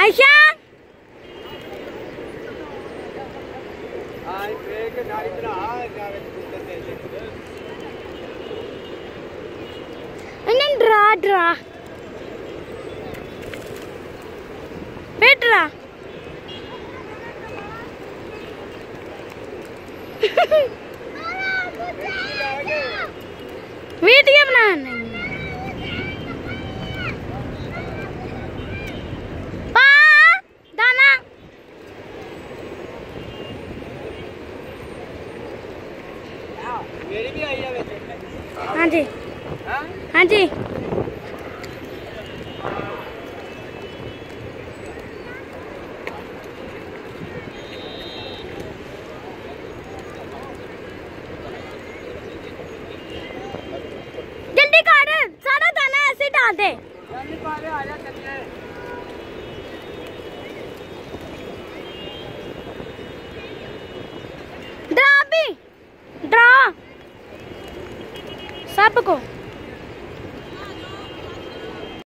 आयशा ड्रा ड्रा बेटरा वीडियो बनाने दाना मेरी भी आई है वैसे। हाँ जी हाँ जी जल्दी कर सारा दाना ऐसे डाल दे। जल्दी कर आ जा चलिए। ड्रा भी ड्रा सबको।